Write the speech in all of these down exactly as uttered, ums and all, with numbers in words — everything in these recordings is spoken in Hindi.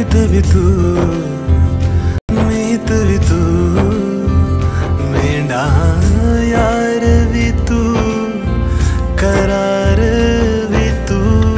मीत भी तू मीत भी तू मेरा यार भी तू करार भी तू।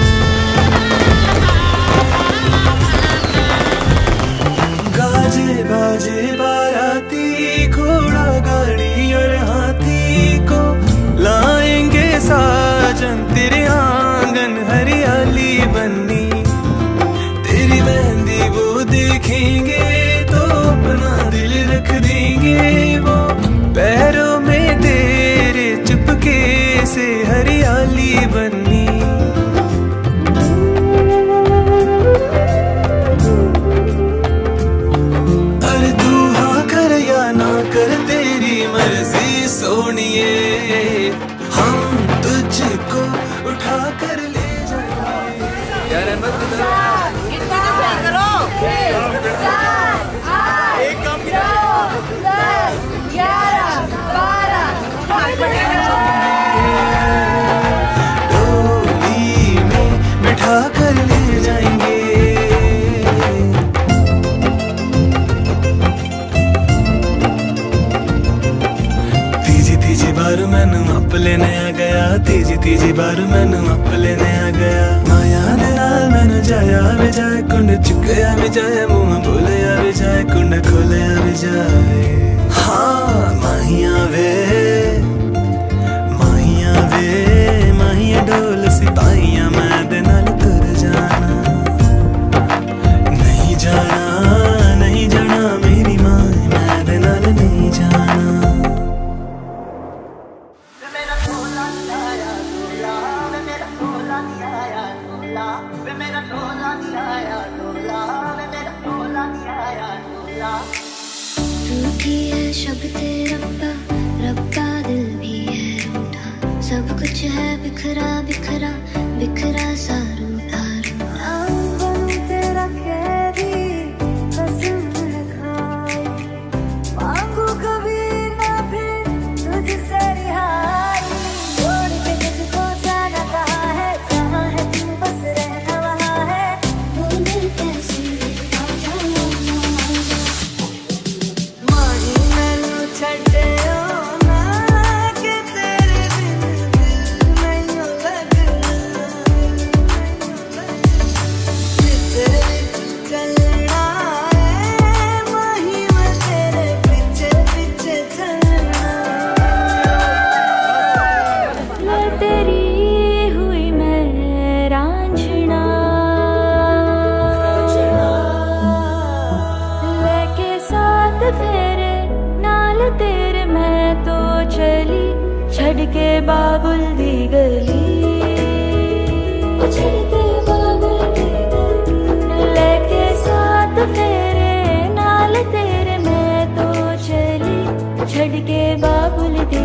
गाजे बाजे बाराती घोड़ा गाड़ी और हाथी को लाएंगे साजन तेरे आंगन हरियाली बन्नी। तेरी मेहंदी वो देखेंगे तो अपना दिल रख देंगे वो पैरों में तेरे चुपके से हरियाली बन्नी। अरे तू हाँ कर या ना कर तेरी मर्जी सोनिए हम तुझको उठा कर ले जाएंगे। यार मत करो एक काम डोली में बिठा कर ले जाएंगे। तीजी तीजी बार मैनू अप लेने आ गया तीजी तीजी बार मैनू अप लेने आ गया। माया दे नाल मैनू जाया भी जाए कुंड चुकया भी जाए मुंह बोलिया भी जाए कुंड खोलिया भी जाए। हाँ माहिया वे माहिया वे माहिया डोल सिपाहिया मैं दे नाल तुर जाना। नहीं जाना नहीं जाना मेरी माँ मैं दे नाल नहीं जाना। रूठी है शब्द रब्बा रब्बा दिल भी है रूठा सब कुछ है बिखरा बिखरा बिखरा सा रूठा रूठा। तेरा कैदी कसम है खाई मांगू कभी ना फिर तुझसे रिहाई। छोड़ के तुझको जाना कहाँ है जहाँ है तू बस रहना वहाँ है भूल कैसे के बाबुल दी गली छड़ के बाबुल दी गली लेके साथ फेरे नाल तेरे मैं तो चली छड़ के बाबुल दी